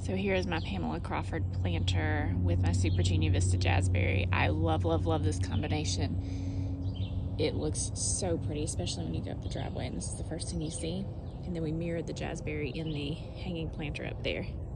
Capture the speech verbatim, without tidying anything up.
So here is my Pamela Crawford planter with my Supertunia Vista Jazzberry. I love, love, love this combination. It looks so pretty, especially when you go up the driveway and this is the first thing you see. And then we mirrored the Jazzberry in the hanging planter up there.